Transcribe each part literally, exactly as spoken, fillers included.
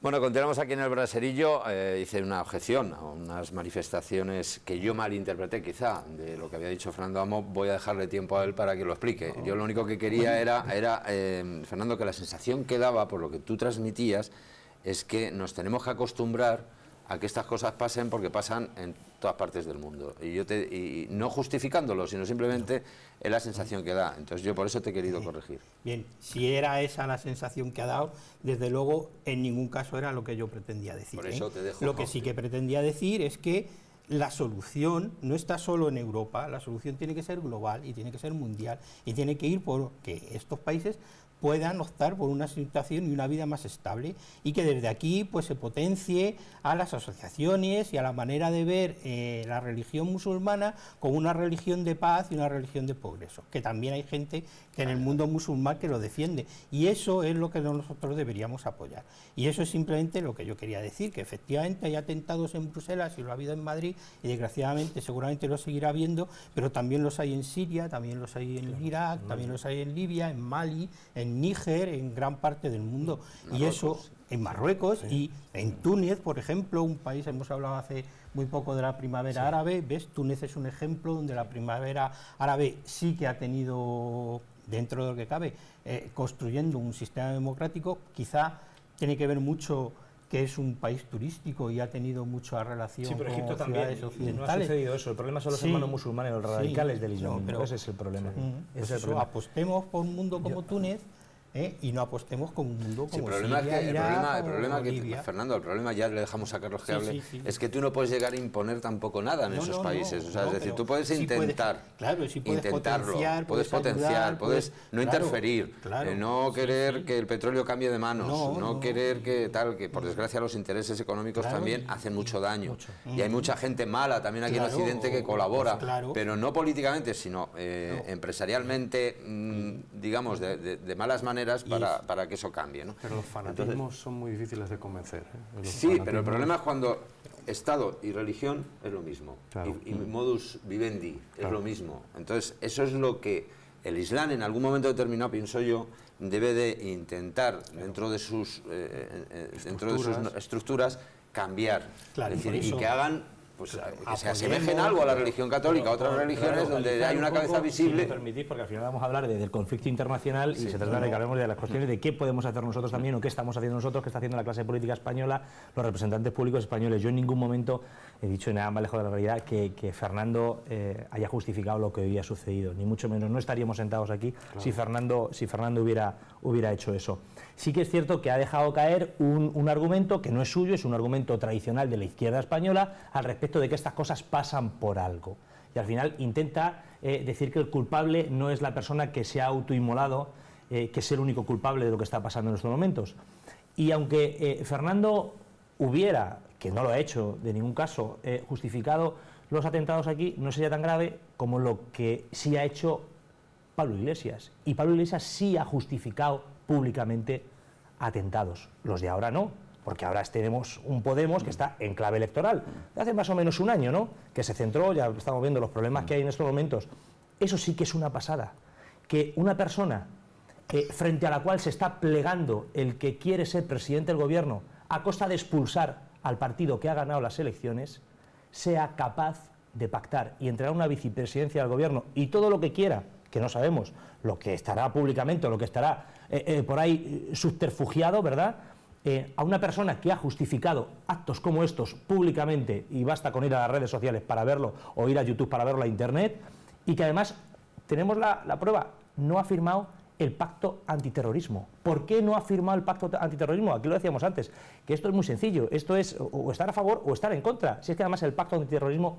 Bueno, continuamos aquí en el Braserillo. Eh, hice una objeción a unas manifestaciones que yo malinterpreté quizá de lo que había dicho Fernando Amo. Voy a dejarle tiempo a él para que lo explique. Yo lo único que quería era, era eh, Fernando, que la sensación que daba por lo que tú transmitías es que nos tenemos que acostumbrar a que estas cosas pasen porque pasan en todas partes del mundo. Y yo te, y no justificándolo, sino simplemente es la sensación que da. Entonces yo por eso te he querido corregir. Bien, si era esa la sensación que ha dado, desde luego en ningún caso era lo que yo pretendía decir. Por eso ¿eh? te dejo. Lo que sí que pretendía decir es que la solución no está solo en Europa, la solución tiene que ser global y tiene que ser mundial y tiene que ir por que estos países puedan optar por una situación y una vida más estable y que desde aquí pues se potencie a las asociaciones y a la manera de ver eh, la religión musulmana como una religión de paz y una religión de progreso, que también hay gente que en el mundo musulmán que lo defiende, y eso es lo que nosotros deberíamos apoyar. Y eso es simplemente lo que yo quería decir, que efectivamente hay atentados en Bruselas y lo ha habido en Madrid, y desgraciadamente seguramente lo seguirá habiendo, pero también los hay en Siria, también los hay en Irak, también los hay en Libia, en Mali, en Níger, en gran parte del mundo, Marruecos, y eso en Marruecos, sí, y en Túnez, por ejemplo, un país, hemos hablado hace muy poco de la primavera, sí, árabe, ves, Túnez es un ejemplo donde la primavera árabe sí que ha tenido, dentro de lo que cabe, eh, construyendo un sistema democrático. Quizá tiene que ver mucho que es un país turístico y ha tenido mucha relación sí, pero con Egipto ciudades también, occidentales. No ha sucedido eso, el problema son los sí, hermanos musulmanes, los radicales sí, del Islam, no, pero, ese es el problema. Sí, ese pues es el eso, problema. apostemos por un mundo como Yo, Túnez, ¿eh? y no apostemos con un mundo como sí, el problema Siria, es que, Irak, el problema, el problema que, Libia. Fernando, el problema, ya le dejamos a Carlos que sí, hable, sí, sí. es que tú no puedes llegar a imponer tampoco nada en no, esos no, países. No, o sea, no, es decir, tú puedes sí intentar, puedes, claro, sí puedes intentarlo, potenciar, puedes, puedes potenciar, ayudar, puedes, puedes no claro, interferir, claro, eh, no sí, querer sí. que el petróleo cambie de manos, no, no, no no querer que tal, que por desgracia los intereses económicos claro, también hacen mucho daño. Mucho. Y hay mucha gente mala también aquí claro, en Occidente que colabora, pues claro. pero no políticamente, sino eh, no. empresarialmente, mmm, digamos, de, de, de malas maneras para, para que eso cambie, ¿no? Pero los fanatismos Entonces, son muy difíciles de convencer. ¿eh? Sí, fanatismos... pero el problema es cuando Estado y religión es lo mismo, claro. y, y modus vivendi es claro. lo mismo. Entonces, eso es lo que el Islam en algún momento determinado, pienso yo, debe de intentar, claro. dentro de sus eh, eh, dentro de sus estructuras, cambiar. Claro, es decir, y que hagan... Pues, que se asemejen algo a la religión católica, a otras religiones claro, donde hay una un cabeza visible. Si me permitís, porque al final vamos a hablar de, del conflicto internacional sí, y se trata de que hablemos de las cuestiones de qué podemos hacer nosotros también o qué estamos haciendo nosotros, qué está haciendo la clase política española, los representantes públicos españoles. Yo en ningún momento he dicho nada más lejos de la realidad que, que Fernando eh, haya justificado lo que hoy ha sucedido, ni mucho menos. No estaríamos sentados aquí claro. si Fernando, si Fernando hubiera, hubiera hecho eso. Sí que es cierto que ha dejado caer un, un argumento que no es suyo, es un argumento tradicional de la izquierda española al respecto de que estas cosas pasan por algo. Y al final intenta eh, decir que el culpable no es la persona que se ha autoinmolado, eh, que es el único culpable de lo que está pasando en estos momentos. Y aunque eh, Fernando hubiera, que no lo ha hecho de ningún caso, eh, justificado los atentados aquí, no sería tan grave como lo que sí ha hecho Pablo Iglesias. Y Pablo Iglesias sí ha justificado públicamente atentados. Los de ahora no, porque ahora tenemos un Podemos que está en clave electoral. Hace más o menos un año, ¿no?, que se centró, ya estamos viendo los problemas que hay en estos momentos. Eso sí que es una pasada. Que una persona eh, frente a la cual se está plegando el que quiere ser presidente del gobierno a costa de expulsar al partido que ha ganado las elecciones, sea capaz de pactar y entregar una vicepresidencia al gobierno y todo lo que quiera, que no sabemos, lo que estará públicamente o lo que estará eh, eh, por ahí eh, subterfugiado, ¿verdad?, eh, a una persona que ha justificado actos como estos públicamente, y basta con ir a las redes sociales para verlo, o ir a YouTube para verlo, a Internet, y que además tenemos la, la prueba, no ha firmado el pacto antiterrorismo. ¿Por qué no ha firmado el pacto antiterrorismo? Aquí lo decíamos antes, que esto es muy sencillo, esto es o estar a favor o estar en contra. Si es que además el pacto antiterrorismo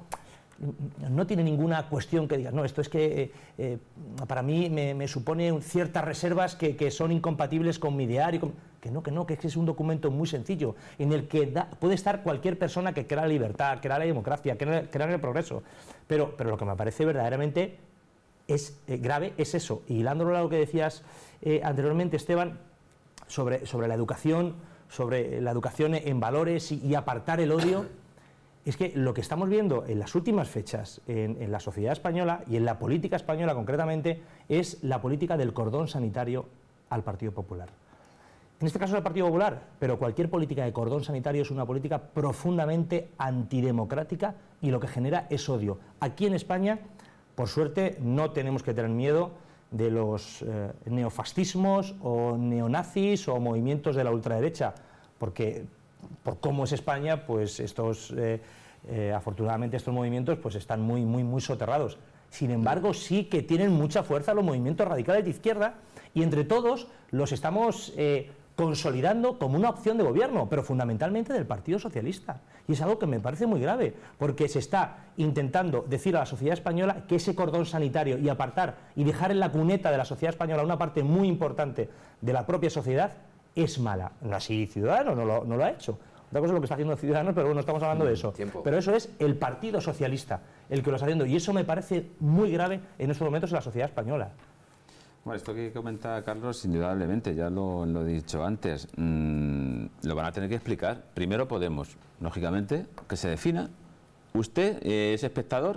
no tiene ninguna cuestión que digas, no, esto es que eh, para mí me, me supone ciertas reservas que, que son incompatibles con mi ideario, con... que no, que no, que es, que es un documento muy sencillo, en el que da, puede estar cualquier persona que crea la libertad, crea la democracia, crea, crea el progreso, pero, pero lo que me parece verdaderamente es eh, grave es eso, y hilándolo a lo que decías eh, anteriormente, Esteban, sobre, sobre la educación, sobre la educación en valores y, y apartar el odio. Es que lo que estamos viendo en las últimas fechas en, en la sociedad española y en la política española concretamente es la política del cordón sanitario al Partido Popular. en este caso el Partido Popular, pero cualquier política de cordón sanitario es una política profundamente antidemocrática y lo que genera es odio. Aquí en España, por suerte, no tenemos que tener miedo de los eh, neofascismos o neonazis o movimientos de la ultraderecha, porque por cómo es España, pues estos, eh, eh, afortunadamente estos movimientos pues están muy, muy, muy soterrados. Sin embargo, sí que tienen mucha fuerza los movimientos radicales de izquierda y entre todos los estamos eh, consolidando como una opción de gobierno, pero fundamentalmente del Partido Socialista. Y es algo que me parece muy grave, porque se está intentando decir a la sociedad española que ese cordón sanitario y apartar y dejar en la cuneta de la sociedad española una parte muy importante de la propia sociedad es mala. No así Ciudadanos no lo, no lo ha hecho. Otra cosa es lo que está haciendo Ciudadanos, pero bueno, estamos hablando de eso. Tiempo. Pero eso es el Partido Socialista el que lo está haciendo, y eso me parece muy grave en estos momentos en la sociedad española. Bueno, esto que comenta Carlos, indudablemente, ya lo, lo he dicho antes, mmm, lo van a tener que explicar. Primero Podemos, lógicamente, que se defina. Usted eh, es espectador,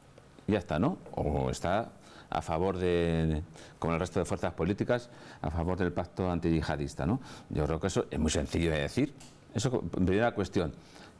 ya está, ¿no? O está a favor de, como el resto de fuerzas políticas, a favor del pacto antiyihadista, ¿no? Yo creo que eso es muy sencillo de decir. Eso, primera cuestión.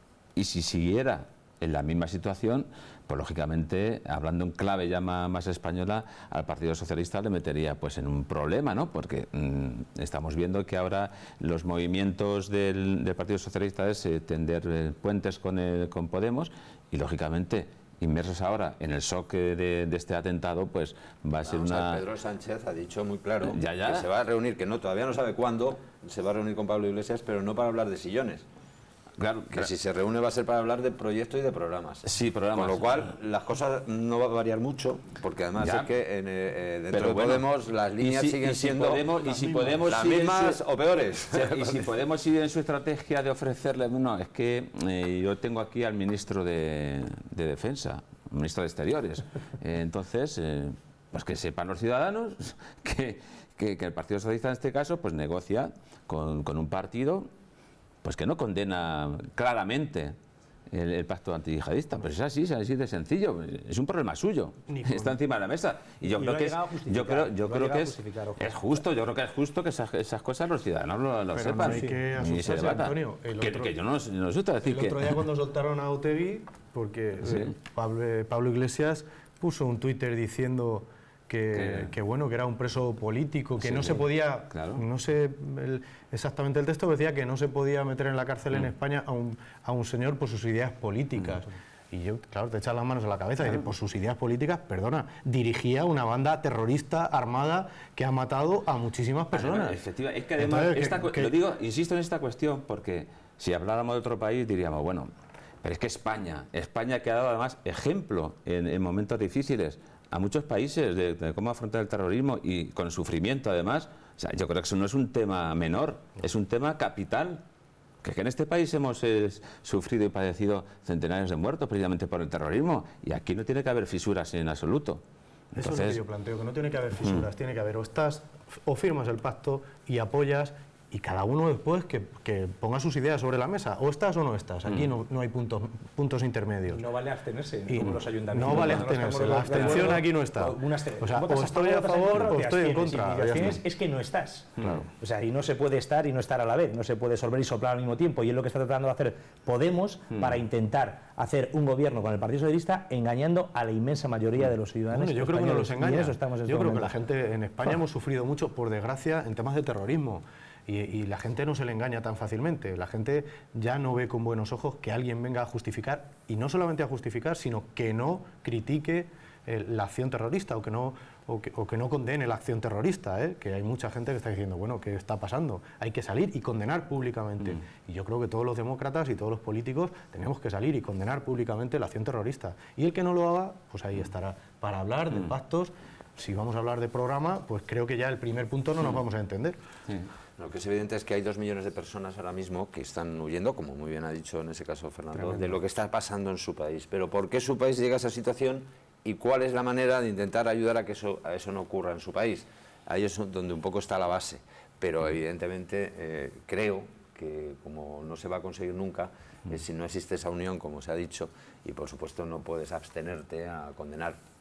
Y si siguiera en la misma situación, pues lógicamente, hablando en clave ya más, más española, al Partido Socialista le metería pues en un problema, ¿no? Porque mmm, estamos viendo que ahora los movimientos del, del Partido Socialista es eh, tender eh, puentes con, el, con Podemos y lógicamente, inmersos ahora en el shock de, de este atentado, pues va a ser Vamos una... a ver, Pedro Sánchez ha dicho muy claro ya, ya. que se va a reunir, que no todavía no sabe cuándo, se va a reunir con Pablo Iglesias, pero no para hablar de sillones. Claro, que claro. Si se reúne va a ser para hablar de proyectos y de programas. Sí, programas. Con lo cual, las cosas no va a variar mucho, porque además Ya. es que en, eh, dentro Pero de bueno, Podemos las líneas y si, siguen y si siendo Podemos, y si Podemos las sigue en mismas su- o peores. O sea, y si Podemos sigue en su estrategia de ofrecerle... No, es que eh, yo tengo aquí al ministro de, de Defensa, ministro de Exteriores. Eh, entonces, eh, pues que sepan los ciudadanos que, que, que el Partido Socialista en este caso pues negocia con, con un partido pues que no condena claramente el, el pacto antiyihadista, pero es así, es así de sencillo, es un problema suyo, está encima de la mesa y yo Y creo lo ha que es, llegado a justificar, yo creo, yo lo ha creo llegado que a es, justificar, ojo. es justo, yo creo que es justo que esas, esas cosas los ciudadanos lo, lo Pero sepan no hay que y se asustarse, debatan. Antonio. El que, otro- que yo no, no asusta decir El que... otro día cuando soltaron a Otegi, porque Sí. eh, Pablo, eh, Pablo Iglesias puso un Twitter diciendo que, Que- que, bueno, que era un preso político, que Sí, no se podía, claro. no sé el- exactamente el texto, decía que no se podía meter en la cárcel Mm. en España a un, a un señor por sus ideas políticas. Y yo, claro, te echas las manos a la cabeza y dices, por sus ideas políticas, perdona, dirigía una banda terrorista armada que ha matado a muchísimas personas. Efectiva, es que además, Entonces, esta que- cu- que- lo digo, insisto en esta cuestión porque si habláramos de otro país diríamos, bueno, pero es que España, España que ha dado además ejemplo en, en momentos difíciles a muchos países de, de cómo afrontar el terrorismo y con sufrimiento además, o sea, yo creo que eso no es un tema menor, es un tema capital. Que, es que en este país hemos eh, sufrido y padecido centenares de muertos precisamente por el terrorismo y aquí no tiene que haber fisuras en absoluto. Eso es lo Entonces, que yo planteo, que no tiene que haber fisuras, tiene que haber o estás o firmas el pacto y apoyas y cada uno después que, que ponga sus ideas sobre la mesa, o estás o no estás, aquí no, no hay puntos, puntos intermedios. No vale abstenerse, Y como los ayuntamientos. no vale cuando abstenerse, estamos la de acuerdo, abstención aquí no está. una abste- O sea, votas o estoy a votas en favor contra, o te estoy en abstienes, contra, y ya te abstienes está. es que no estás. Claro. O sea, y no se puede estar y no estar a la vez, no se puede sorber y soplar al mismo tiempo. Y es lo que está tratando de hacer Podemos para intentar hacer un gobierno con el Partido Socialista engañando a la inmensa mayoría de los ciudadanos. Bueno, yo creo que no españoles. los Y en engaña. eso estamos en Yo este creo que momento. la gente en España hemos sufrido mucho, por desgracia, en temas de terrorismo. Y, y la gente no se le engaña tan fácilmente. La gente ya no ve con buenos ojos que alguien venga a justificar, y no solamente a justificar, sino que no critique eh, la acción terrorista o que no, o que, o que no condene la acción terrorista. ¿eh? Que hay mucha gente que está diciendo, bueno, ¿qué está pasando? Hay que salir y condenar públicamente. Y yo creo que todos los demócratas y todos los políticos tenemos que salir y condenar públicamente la acción terrorista. Y el que no lo haga, pues ahí estará. Para hablar de pactos, si vamos a hablar de programa, pues creo que ya el primer punto no nos vamos a entender. sí. Lo que es evidente es que hay dos millones de personas ahora mismo que están huyendo, como muy bien ha dicho en ese caso Fernando, Tremendo. de lo que está pasando en su país. Pero ¿por qué su país llega a esa situación y cuál es la manera de intentar ayudar a que eso, a eso no ocurra en su país? Ahí es donde un poco está la base. Pero evidentemente eh, creo que como no se va a conseguir nunca, eh, si no existe esa unión, como se ha dicho, y por supuesto no puedes abstenerte a condenar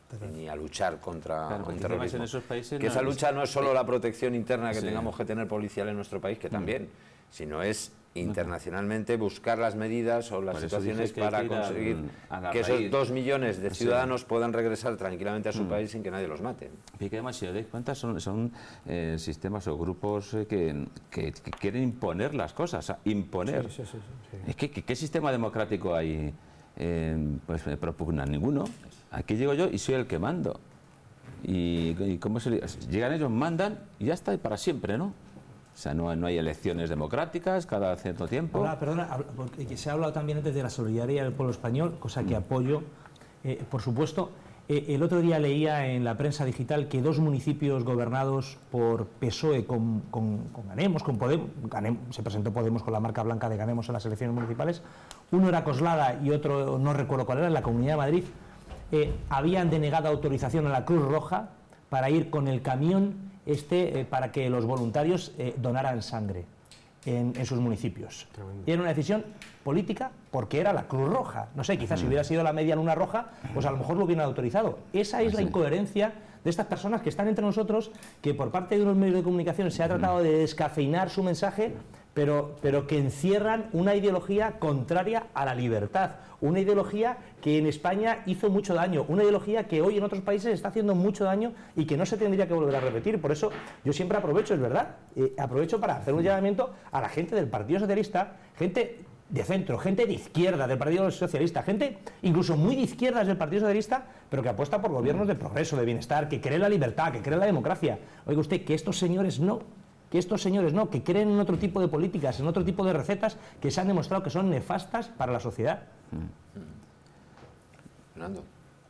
ni a luchar contra Claro, un porque terrorismo. en esos países que no esa es- lucha no es solo la protección interna que Sí. tengamos que tener policial en nuestro país, que también, sino es internacionalmente buscar las medidas o las Por eso situaciones dije que hay para que ir al- conseguir a la que esos raíz. dos millones de Sí. ciudadanos puedan regresar tranquilamente a su país sin que nadie los mate. Y que además, si os dais cuenta, son, son eh, sistemas o grupos eh, que, que- que quieren imponer las cosas, o sea, imponer. Sí, sí, sí, sí. Es que, ¿qué, qué sistema democrático hay? Eh, pues me propugnan ninguno. Aquí llego yo y soy el que mando. Y, y cómo se, llegan ellos, mandan y ya está, y para siempre, ¿no? O sea, no, no hay elecciones democráticas cada cierto tiempo. Ahora, perdona, habla- porque que se ha hablado también antes de la solidaridad del pueblo español, cosa que apoyo, eh, por supuesto. Eh, el otro día leía en la prensa digital que dos municipios gobernados por P S O E con, con- con Ganemos, con Podemos, Ganem- se presentó Podemos con la marca blanca de Ganemos en las elecciones municipales, uno era Coslada y otro no recuerdo cuál era, en la Comunidad de Madrid, eh, habían denegado autorización a la Cruz Roja para ir con el camión este eh, para que los voluntarios eh, donaran sangre en, en sus municipios. Y era una decisión política porque era la Cruz Roja. No sé, quizás si hubiera sido la Media Luna Roja, pues a lo mejor lo hubieran autorizado. Esa es la incoherencia de estas personas que están entre nosotros, que por parte de unos medios de comunicación se ha tratado de descafeinar su mensaje, pero, pero que encierran una ideología contraria a la libertad, una ideología que en España hizo mucho daño, una ideología que hoy en otros países está haciendo mucho daño y que no se tendría que volver a repetir. Por eso yo siempre aprovecho, es verdad, eh, aprovecho para hacer un llamamiento a la gente del Partido Socialista, gente de centro, gente de izquierda del Partido Socialista, gente incluso muy de izquierdas del Partido Socialista, pero que apuesta por gobiernos de progreso, de bienestar, que cree en la libertad, que cree en la democracia. Oiga usted, que estos señores no, que estos señores no, que creen en otro tipo de políticas, en otro tipo de recetas que se han demostrado que son nefastas para la sociedad. Fernando.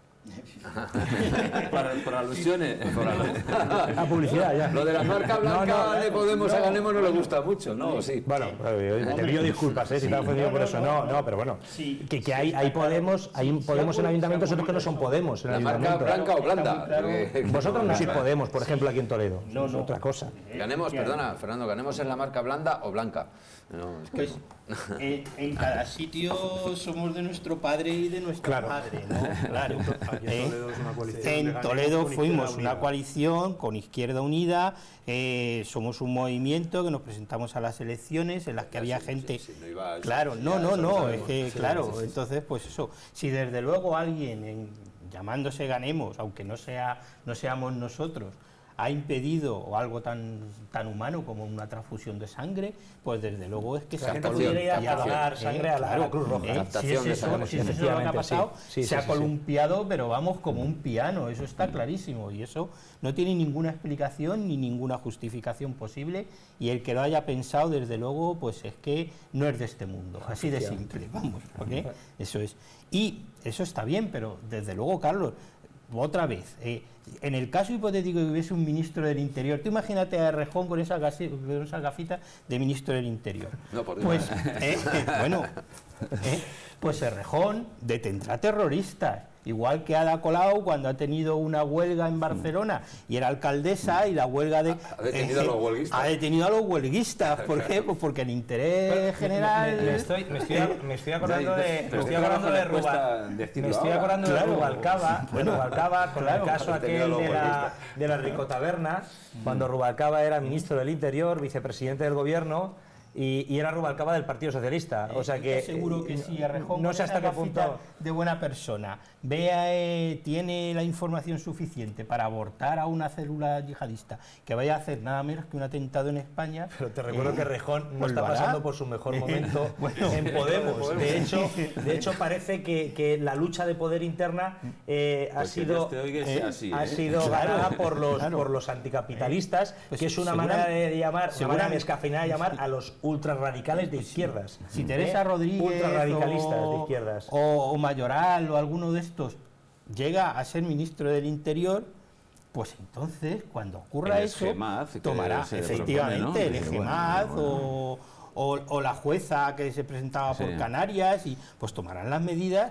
Para, por alusiones. Por alusiones. La publicidad ya. Lo de la marca blanca No, no, de Podemos a Ganemos no le gusta mucho, ¿no? Sí. Bueno, eh, te pido disculpas, ¿eh? Si te has ofendido por eso. No, no, pero bueno. Que, que hay, hay Podemos, hay Podemos en ayuntamientos, otros que no son Podemos en ¿La marca ayuntamientos. blanca o blanda? Porque- Vosotros no sois Podemos, por ejemplo, aquí en Toledo. No, Es no. otra cosa. Ganemos, perdona, Fernando, ¿ganemos en la marca blanda o blanca? No, es que Pues en, en cada sitio somos de nuestro padre y de nuestra Claro. madre, ¿no? Claro. ¿Eh? Toledo es una coalición de En Ganemos Toledo con fuimos Izquierda una Unida. coalición con Izquierda Unida, eh, somos un movimiento que nos presentamos a las elecciones en las que había sí, gente... sí, sí, no iba a- Claro, sí, no, ya, no, eso lo no, es sabemos. que Sí, claro, sí, sí, sí. entonces pues eso, si desde luego alguien en- llamándose Ganemos, aunque no sea no seamos nosotros, ha impedido o algo tan tan humano como una transfusión de sangre, pues desde luego es que La se ha gente Captación, pudiera ir a columpiado, donar ¿eh? sangre a la, a la Cruz Roja. ¿eh? Si Captación es de eso, sangre, si es eso lo que ha efectivamente, pasado, sí. Sí, se sí, ha sí, columpiado, pero vamos como un piano, eso está clarísimo y eso no tiene ninguna explicación ni ninguna justificación posible y el que lo haya pensado desde luego pues es que no es de este mundo, así de simple, vamos, ¿ok? Eso es. Y eso está bien, pero desde luego, Carlos, otra vez, eh, en el caso hipotético de que hubiese un ministro del Interior, tú imagínate a Rejón con esas, gasi- con esas gafitas de ministro del Interior. No, por Dios. Pues, eh, eh, bueno, eh, pues Errejón detendrá terroristas, igual que Ada Colau cuando ha tenido una huelga en Barcelona y era alcaldesa y la huelga de... Ha detenido a los huelguistas. Ha detenido a los huelguistas, ¿por qué? Pues porque el interés general... Me, me estoy, me, estoy, me estoy acordando Ya, de, pero me estoy qué acordando trabajo de le cuesta Ruba- decirlo me estoy ahora. acordando Claro. de Rubalcaba, de Rubalcaba con claro, el caso ha detenido a aquel los de la, huelguistas. de la Ricotaberna, cuando Rubalcaba era ministro del Interior, vicepresidente del gobierno, y, y era Rubalcaba del Partido Socialista. O sea Yo que estoy seguro que eh, sí, Errejón no con sé hasta esa qué punto. gafita de buena persona vea, eh, tiene la información suficiente para abortar a una célula yihadista que vaya a hacer nada menos que un atentado en España. Pero te recuerdo eh, que Rejón no pues está lo hará. pasando por su mejor momento Bueno, en Podemos. De hecho, de hecho parece que, que la lucha de poder interna eh, ha Pues que sido, Dios te oiga y sea eh, así, ha ¿eh? sido Claro, ganada por los, claro. por los anticapitalistas, Pues que es una segura- manera de llamar, una manera seguramente- descafeinada de llamar a los ultrarradicales de izquierdas. Si Teresa ¿eh? Rodríguez Ultrarradicalistas o, de izquierdas. o- o Mayoral o alguno de estos llega a ser ministro del Interior, pues entonces cuando ocurra El eso ESGEMAZ, que tomará se efectivamente propone, ¿no? el Que, ESGEMAZ bueno, o, o- o la jueza que se presentaba por Sí. Canarias y pues tomarán las medidas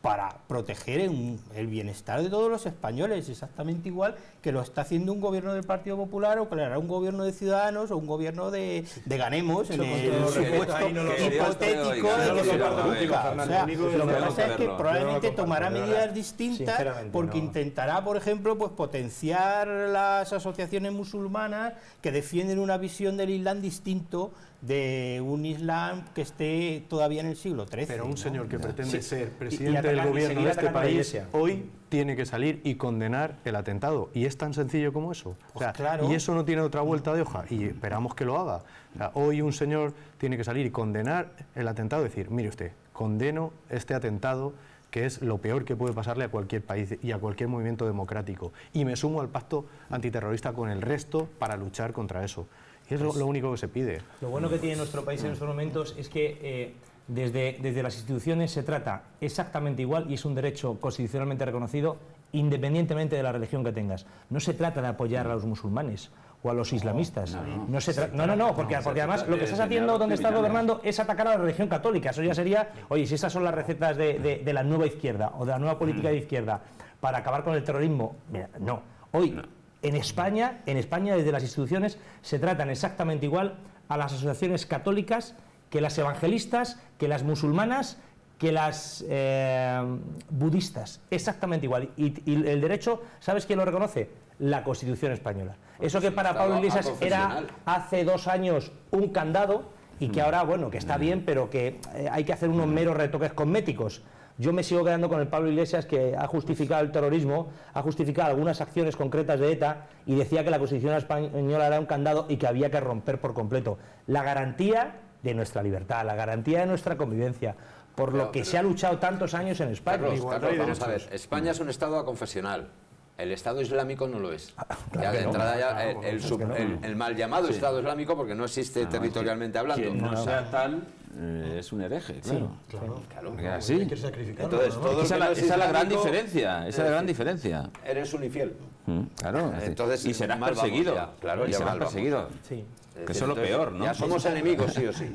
para proteger un, el bienestar de todos los españoles, exactamente igual que lo está haciendo un gobierno del Partido Popular o que lo hará un gobierno de Ciudadanos o un gobierno de, de Ganemos, en el supuesto hipotético de que se produzca. O sea, lo que pasa es que probablemente tomará medidas distintas porque intentará, por ejemplo, pues potenciar las asociaciones musulmanas que defienden una visión del Islam distinto de un Islam que esté todavía en el siglo trece. Pero un ¿no? señor que no. pretende Sí. ser presidente y, y atacar, del gobierno de este país hoy tiene que salir y condenar el atentado. Y es tan sencillo como eso. O sea, pues claro. Y eso no tiene otra vuelta de hoja. Y esperamos que lo haga. O sea, hoy un señor tiene que salir y condenar el atentado y decir, mire usted, condeno este atentado que es lo peor que puede pasarle a cualquier país y a cualquier movimiento democrático. Y me sumo al pacto antiterrorista con el resto para luchar contra eso. Y es lo, lo único que se pide. Lo bueno que tiene nuestro país en estos momentos es que eh, desde, desde las instituciones se trata exactamente igual y es un derecho constitucionalmente reconocido independientemente de la religión que tengas. No se trata de apoyar a los musulmanes o a los islamistas. No, no, no, se tra no, no, no, porque, porque además lo que estás haciendo donde estás gobernando es atacar a la religión católica. Eso ya sería, oye, si esas son las recetas de, de, de la nueva izquierda o de la nueva política de izquierda para acabar con el terrorismo, mira, no. Hoy, en España, en España desde las instituciones se tratan exactamente igual a las asociaciones católicas que las evangelistas, que las musulmanas, que las eh, budistas, exactamente igual. Y, y el derecho, ¿sabes quién lo reconoce? La Constitución española. Eso que para Pablo Iglesias era hace dos años un candado y que ahora, bueno, que está bien, pero que eh, hay que hacer unos meros retoques cosméticos. Yo me sigo quedando con el Pablo Iglesias que ha justificado el terrorismo, ha justificado algunas acciones concretas de ETA y decía que la Constitución española era un candado y que había que romper por completo. La garantía de nuestra libertad, la garantía de nuestra convivencia, por lo que se ha luchado tantos años en España. Carlos, Carlos, vamos a ver, España es un Estado aconfesional. El Estado Islámico no lo es. Ah, ya claro de no, entrada ya claro, el, el, es sub, que no. el, el mal llamado Sí. Estado Islámico, porque no existe No, territorialmente es que hablando. quien no No, sea tal eh, es un hereje, claro. Sí, claro. Claro. Porque así. Entonces, todo Esa es el que la, no es esa es la gran islámico, diferencia. Esa es la gran diferencia. Eres un infiel. Mm, Claro. Entonces, y serás mal vamos perseguido. ya, claro, y ya serás mal vamos. perseguido. Sí. Que eso es lo peor, ¿no? Ya somos enemigos, sí o sí.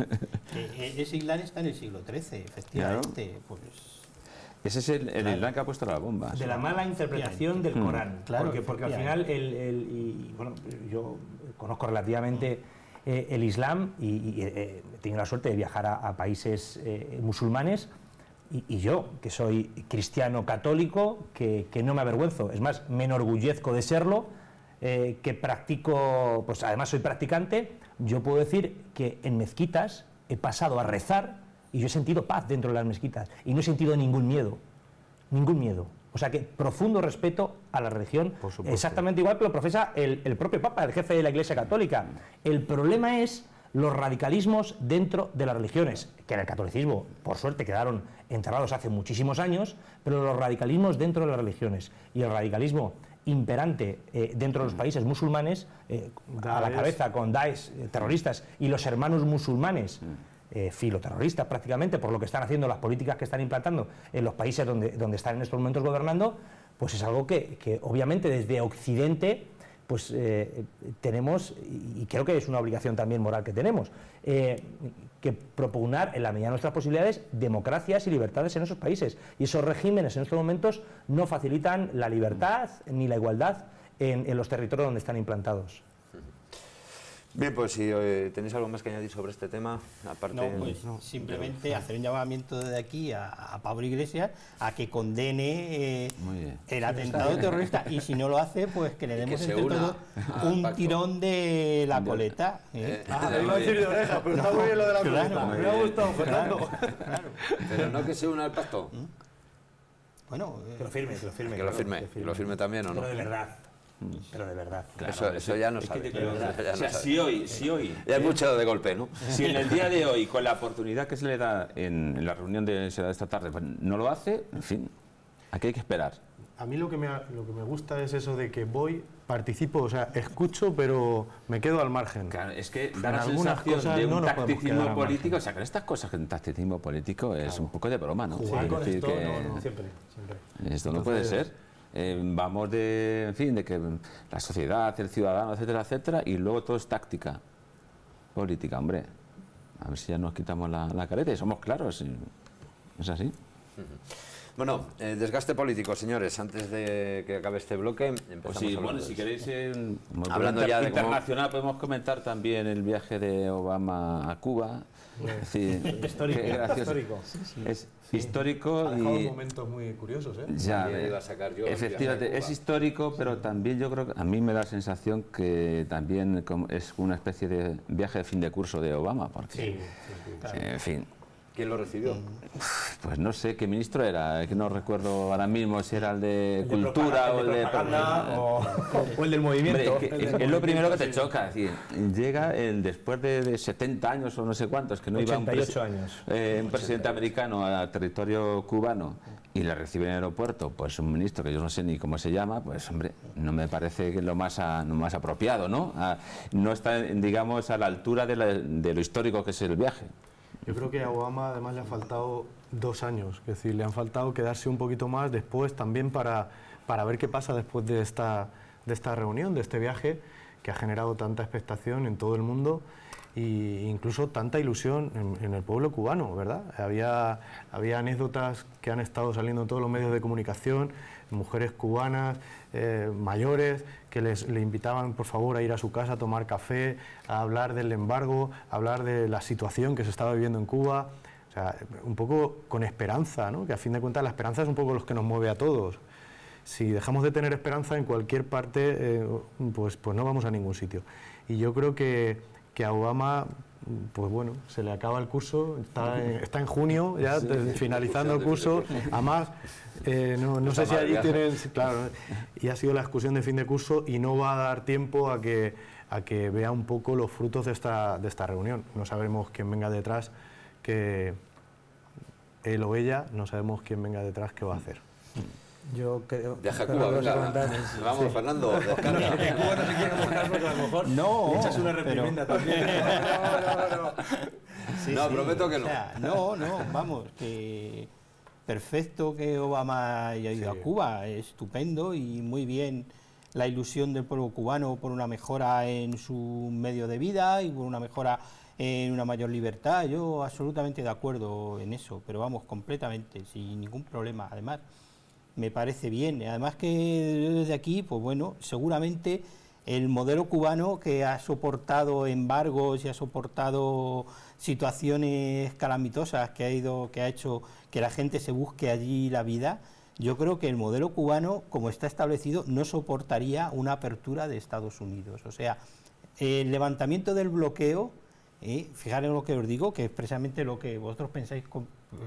Que ese Islam está en el siglo trece, efectivamente. Pues, Ese es el, el Islam que ha puesto las bombas. De la mala interpretación del Corán. Claro, porque, porque al final, el, el, y, bueno, yo conozco relativamente eh, el Islam y, y eh, he tenido la suerte de viajar a, a países eh, musulmanes y, y yo, que soy cristiano católico, que, que no me avergüenzo, es más, me enorgullezco de serlo, eh, que practico, pues además soy practicante, yo puedo decir que en mezquitas he pasado a rezar y yo he sentido paz dentro de las mezquitas y no he sentido ningún miedo, ningún miedo. O sea que profundo respeto a la religión, exactamente igual que lo profesa el, el propio Papa, el jefe de la Iglesia Católica. El problema es los radicalismos dentro de las religiones, que en el catolicismo, por suerte, quedaron enterrados hace muchísimos años, pero los radicalismos dentro de las religiones y el radicalismo imperante eh, dentro de los países musulmanes, eh, a la cabeza con Daesh, eh, terroristas, y los hermanos musulmanes, eh, filoterroristas prácticamente, por lo que están haciendo, las políticas que están implantando en los países donde, donde están en estos momentos gobernando, pues es algo que, que obviamente desde Occidente pues eh, tenemos, y creo que es una obligación también moral que tenemos, eh, que propugnar en la medida de nuestras posibilidades democracias y libertades en esos países. Y esos regímenes en estos momentos no facilitan la libertad ni la igualdad en, en los territorios donde están implantados. Bien, pues si eh, tenéis algo más que añadir sobre este tema, aparte... no, pues no, simplemente pero... hacer un llamamiento desde aquí a, a Pablo Iglesias a que condene eh, el atentado terrorista y si no lo hace, pues que le demos entre todos un pacto. tirón de la coleta. ¿eh? Eh, ah, iba a decir de oreja, pero está muy bien lo de la coleta. Claro, me ha gustado, Fernando. Claro, claro. Pero no que se una al pacto. ¿Mm? Bueno, eh, que lo firme, que lo firme. Que lo firme, que lo firme también, ¿o no? Pero de verdad. Pero de verdad. Claro, eso, eso ya no sabe. Es que o sea, si hoy, si hoy... Ya es mucho de golpe, ¿no? Si en el día de hoy, con la oportunidad que se le da en, en la reunión de, se da esta tarde, pues no lo hace, en fin, aquí hay que esperar. A mí lo que, me, lo que me gusta es eso de que voy, participo, o sea, escucho, pero me quedo al margen. Claro, es que da En la algunas sensación cosas de no un nos podemos tacticismo quedar al político, margen. o sea, que estas cosas que un tacticismo político es un poco de broma, ¿no? Jugar Sí, con es decir, esto, que no, no, siempre, siempre. esto no puede Entonces- ser. Eh, vamos de, en fin, de que la sociedad, el ciudadano, etcétera, etcétera, y luego todo es táctica política, hombre. A ver si ya nos quitamos la, la careta y somos claros. Y es así. Bueno, eh, desgaste político, señores, antes de que acabe este bloque, empezamos Pues sí, bueno, si queréis, eh, hablando ya de internacional, cómo... podemos comentar también el viaje de Obama a Cuba. Es decir, histórico, histórico. Sí, sí. Es sí. histórico ha y momentos muy curiosos, ¿eh? Ya, iba a sacar yo efectivamente, es histórico, pero también yo creo que a mí me da la sensación que también es una especie de viaje de fin de curso de Obama, porque, sí, sí, sí, claro. en fin. ¿Quién lo recibió? Pues no sé qué ministro era, que no recuerdo ahora mismo si era el de, el de Cultura o el de... O, o el del movimiento. Hombre, es, es, es lo primero que te choca, es decir, llega el después de, de setenta años o no sé cuántos, que no iba un, ochenta y ocho años. Eh, un presidente americano a territorio cubano y le recibe en el aeropuerto, pues un ministro que yo no sé ni cómo se llama, pues hombre, no me parece que lo más, a, lo más apropiado, ¿no? A, no está, digamos, a la altura de, la, de lo histórico que es el viaje. Yo creo que a Obama además le han faltado dos años, es decir, le han faltado quedarse un poquito más después también para, para ver qué pasa después de esta, de esta reunión, de este viaje que ha generado tanta expectación en todo el mundo e incluso tanta ilusión en, en el pueblo cubano, ¿verdad? Había, había anécdotas que han estado saliendo en todos los medios de comunicación, mujeres cubanas, eh, mayores, que les, le invitaban por favor a ir a su casa a tomar café, a hablar del embargo, a hablar de la situación que se estaba viviendo en Cuba, o sea, un poco con esperanza, ¿no? Que a fin de cuentas la esperanza es un poco lo que nos mueve a todos. Si dejamos de tener esperanza en cualquier parte, eh, pues, pues no vamos a ningún sitio. Y yo creo que, que a Obama, pues bueno, se le acaba el curso, está en, está en junio, ya sí, finalizando el curso, además, eh, no, no sé si allí tienen, claro, y ha sido la excursión de fin de curso y no va a dar tiempo a que, a que vea un poco los frutos de esta, de esta reunión. No sabemos quién venga detrás, que él o ella, no sabemos quién venga detrás, qué va a hacer. Yo creo... Viaja a Cuba, venga. Vamos, sí. Fernando. No, Cuba no se quiere mojar porque a lo mejor no, le echas una reprimenda pero... también. No, no, no. Sí, no, sí, prometo que no. O sea, no, no, vamos, que perfecto que Obama haya ido sí. a Cuba, estupendo y muy bien la ilusión del pueblo cubano por una mejora en su medio de vida y por una mejora en una mayor libertad. Yo absolutamente de acuerdo en eso, pero vamos, completamente, sin ningún problema. Además, me parece bien. Además que desde aquí, pues bueno, seguramente el modelo cubano que ha soportado embargos y ha soportado situaciones calamitosas que ha ido, que ha hecho que la gente se busque allí la vida, yo creo que el modelo cubano, como está establecido, no soportaría una apertura de Estados Unidos. O sea, el levantamiento del bloqueo, eh, fijaros en lo que os digo, que es precisamente lo que vosotros pensáis con,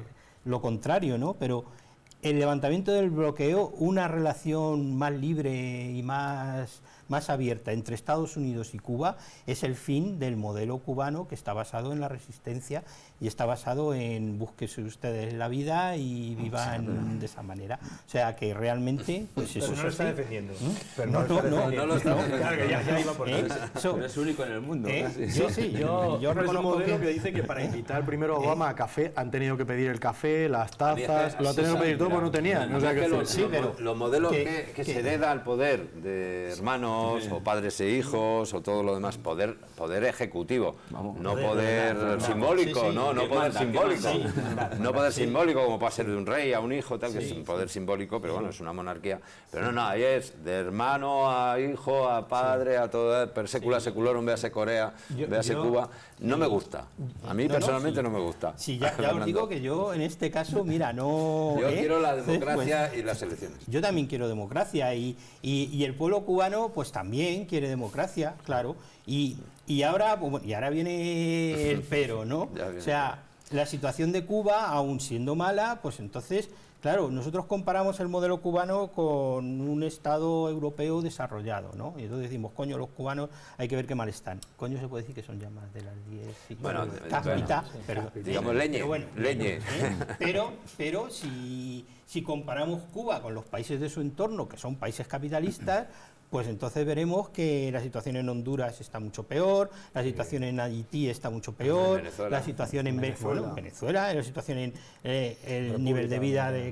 lo contrario, ¿no? Pero el levantamiento del bloqueo, una relación más libre y más, más abierta entre Estados Unidos y Cuba, es el fin del modelo cubano que está basado en la resistencia y está basado en búsquense ustedes la vida y vivan de esa manera. O sea que realmente, pues eso pero no lo está defendiendo. ¿Mm? Pero no, no, no, no lo está defendiendo. Claro que ya, ya iba por ¿Eh? Eso, pero es único en el mundo. ¿Eh? Casi. Sí, sí, yo, yo reconozco un modelo que... que dice que para invitar primero a Obama a café han tenido que pedir el café, las tazas, lo han tenido que pedir todo, pues no tenían. No sé qué los, sí, pero los modelos que, que, que, que se que, hereda al poder de hermanos sí. o padres e hijos o todo lo demás, poder poder ejecutivo, Vamos, no poder, poder no, simbólico, sí, sí, no, no poder manda, simbólico, sí, no poder sí. simbólico como puede ser de un rey a un hijo, tal, sí, que es un poder sí. simbólico, pero bueno, es una monarquía, pero no, no, ahí es de hermano a hijo, a padre, sí. a todo, per secula sí. seculorum, véase Corea, yo, véase yo, Cuba, no me gusta, a mí no, personalmente no, sí. no me gusta. Sí, ya, ya os digo que yo en este caso, mira, no... Yo ¿eh? quiero la democracia pues, y las elecciones. Yo también quiero democracia y, y, y el pueblo cubano pues también quiere democracia, claro, y, y, ahora, pues, y ahora viene el pero, ¿no? O sea, la situación de Cuba, aún siendo mala, pues entonces, claro, nosotros comparamos el modelo cubano con un Estado europeo desarrollado, ¿no? Y entonces decimos, coño, los cubanos hay que ver qué mal están. Coño, se puede decir que son ya más de las diez. Bueno, cáspita, bueno, pero, digamos leñe, pero bueno, leñe. ¿eh? Pero, pero si, si comparamos Cuba con los países de su entorno, que son países capitalistas, pues entonces veremos que la situación en Honduras está mucho peor, la situación en Haití está mucho peor, la situación en Venezuela, bueno, Venezuela la situación en eh, el República, nivel de vida de,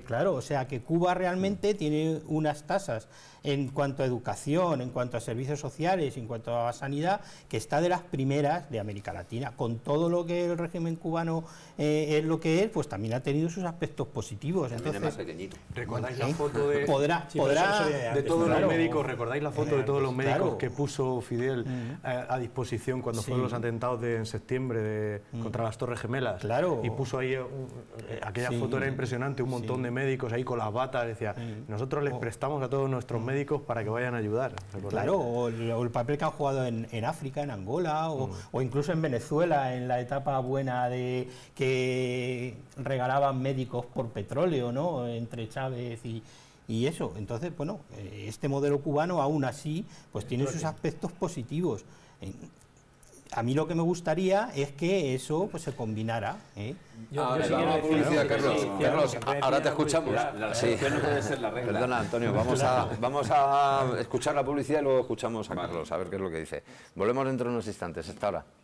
Eh, claro, o sea que Cuba realmente tiene unas tasas en cuanto a educación, en cuanto a servicios sociales, en cuanto a sanidad, que está de las primeras de América Latina. Con todo lo que el régimen cubano eh, es lo que es, pues también ha tenido sus aspectos positivos. También Entonces, es más pequeñito. ¿Recordáis ¿eh? la foto de, podrá, Sí, pero podrá eso sería de todos claro. los médicos? ¿Recordáis la foto de todos los médicos Claro. que puso Fidel Mm. eh, a disposición cuando Sí. fueron los atentados de en septiembre de, Mm. contra las Torres Gemelas? Claro. Y puso ahí, un- eh, aquella Sí. foto era impresionante, un montón Sí. de médicos ahí con las batas, decía, Sí. nosotros les Oh. prestamos a todos nuestros médicos para que vayan a ayudar. ¿Recordáis? Claro, o el, o el papel que han jugado en, en África, en Angola, o, Mm. o incluso en Venezuela, en la etapa buena de que regalaban médicos por petróleo, ¿no? Entre Chávez y, y eso. Entonces, bueno, eh, este modelo cubano aún así, pues tiene sus aspectos positivos. En- A mí lo que me gustaría es que eso pues se combinara, ¿eh? Yo- Ahora, yo sí vamos quiero a decir- publicidad, sí, Carlos. sí, sí, Carlos, sí, sí, ahora sí, te sí, escuchamos. la- la Sí. excepción no puede ser la regla. Perdona, Antonio, vamos a, vamos a escuchar la publicidad y luego escuchamos a Carlos, a ver qué es lo que dice. Volvemos dentro de unos instantes. Hasta ahora.